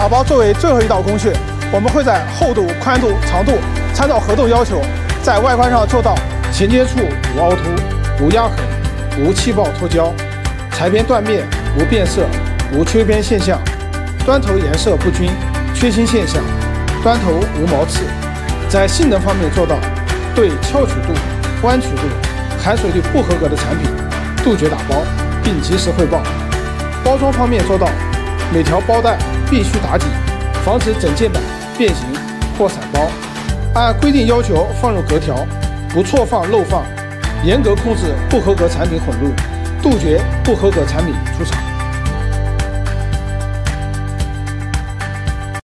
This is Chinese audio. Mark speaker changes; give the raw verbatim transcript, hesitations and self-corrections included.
Speaker 1: 打包作为最后一道工序，我们会在厚度、宽度、长度参照合同要求，在外观上做到衔接处无凹凸、无压痕、无气爆脱胶，裁边断面无变色、无缺边现象，端头颜色不均、缺芯现象，端头无毛刺。在性能方面做到对翘曲度、弯曲度、含水率不合格的产品杜绝打包，并及时汇报。包装方面做到每条包带必须打底，防止整件板变形或散包，按规定要求放入格条，不错放漏放，严格控制不合格产品混入，杜绝不合格产品出厂。